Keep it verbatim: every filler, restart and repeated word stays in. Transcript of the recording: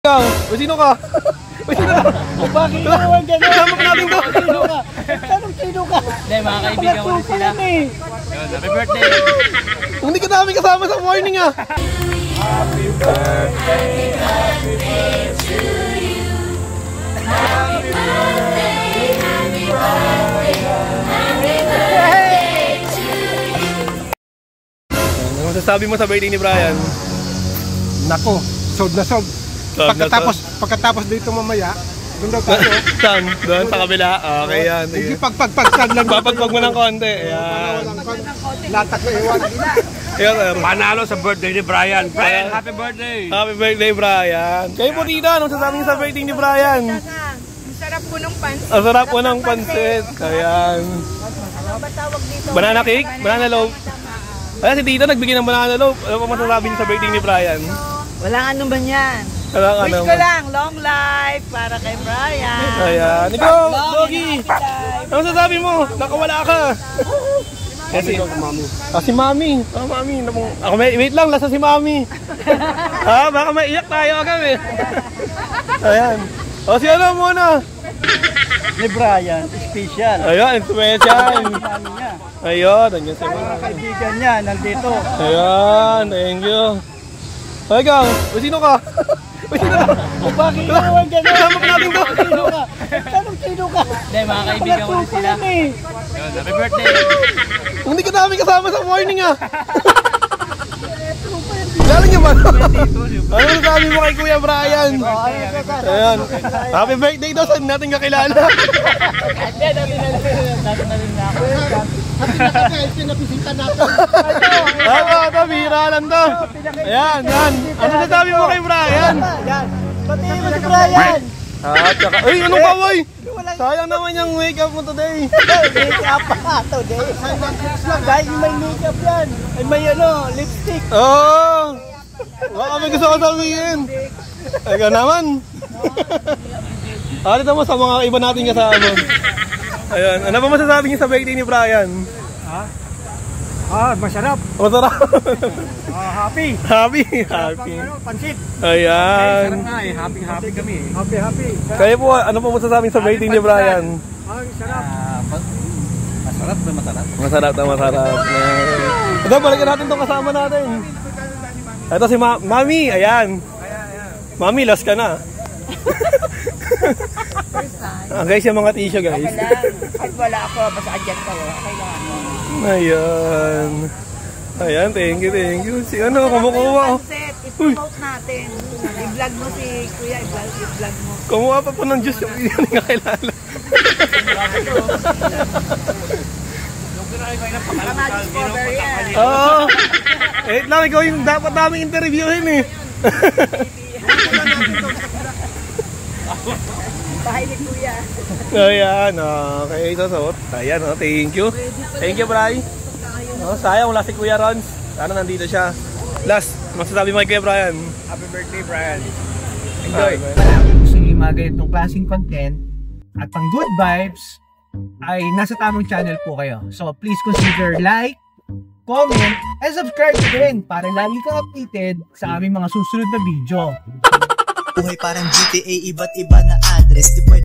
Ikaw, o sino ka? O sino ka? Bakit naman gano'n? Kasama ka natin to. Sino ka? Anong sino ka? Hindi, mga kaibigan ko rin sila. Yun, happy birthday! Hindi ka namin kasama sa morning ah. Happy birthday, happy birthday to you. Happy birthday, happy birthday, happy birthday to you. Ano masasabi mo sa birthday ni Brian? Nako, sold na sold. Pagkatapos, pagkatapos dito mamaya, doon daw tayo. Saan? Doon sa kabila? Okay yan. Hindi pagpagpagsan lang. Papagpag mo ng konti. Ayan. Latak na iwan. Ayan, sir. Panalo sa birthday ni Brian. Brian, happy birthday! Happy birthday, Brian. Kayo po, tita, anong sasabi niyo sa birthday ni Brian? Ang sarap po ng pansit. Ang sarap po ng pansit. Ayan. Ano ba tawag dito? Banana cake? Banana loaf? Ayan, si tita nagbigay ng banana loaf. Ano po masasabi niyo sa birthday ni Brian? Walang ano ba yan? Ano, Wish ano? ko lang, long life para kay Brian. Ayan. Ikaw, Long Doggy. and happy life. Ano sasabi mo? Nakawala ka. Kasi, ah, si Mami. Ah, Mami. Ako, may, wait lang, lasa si Mami. Ha, baka maiyak tayo agad eh. Ayan. O, si ano muna? Ni Brian, special. Ayan, special. Namin niya. Ayun, nandiyan si Mga Mami. kaibigan niya, nandito. Ayan, thank you. O, ikaw, o, sino ka? O, sino ka? Bakit naman gano'n? Kasama ka natin to. Sino ka? Anong sino ka? Hindi, mga kaibigan ko rin sila. Yun, happy birthday! Hindi ka namin kasama sa morning ah. Galing niyo ba? Ano sabi mo kay Kuya Brian? Ayan. Happy birthday daw, saan natin kakilala? Hindi, dati na rin. Dati na rin na ako. Pinapisita natin. Ito, ito, bihira lang to. Ayan, yan. Ano sasabi mo kay Brian? Yan. Pati mo si Brian. Ah, tsaka, ay, anong kawoy? Sayang naman yung makeup mo today. Make-up pa today. Dahil may make-up yan. Ay may ano, lipstick. Oo. Oh, baka may gusto ko sabihin. Ikaw naman. Ah, dito mo sa mga iba nating kasama. Ayan, ano ba masasabi niyo sa birthday ni Brian? Ha? Ah, masarap. Masarap. Ah, happy. Happy, happy. Ano, pansit. Ayan. nga eh, happy happy kami eh. Happy, happy. Kayo po, ano po masasabi sa birthday ni Brian? Ah, sarap. Masarap na masarap. Masarap na masarap. Ito, balikan natin itong kasama natin. Ito si Ma Mami, ayan. Mami, last ka na. Ah, guys, yung mga tissue guys. Okay lang. Kahit wala ako, basta andyan ka. Kailangan mo. Ayan. Ayan, thank you, thank you. Si ano, kumukuha. Pansit, i-promote natin. I-vlog mo si Kuya, i-vlog mo. Kumuha pa po ng juice yung hindi natin kakilala. Baka ma-discover yan. Oo. Eh, lang, ikaw yung dapat namin interviewin eh. Bahay ni Kuya. Ayan, okay, ito suot. Ayan, oh, thank you. Thank you, Bri. Oh, sayang, wala si Kuya Rons. Sana nandito siya. Last, masasabi mo kay Kuya Brian? Happy birthday, Brian. Enjoy. Kung gusto nyo yung mga ganitong klaseng content at pang good vibes, ay nasa tamang channel po kayo. So please consider like, comment, and subscribe na rin para lagi kang updated sa aming mga susunod na video. Buhay parang G T A, iba't iba na address. Di pwede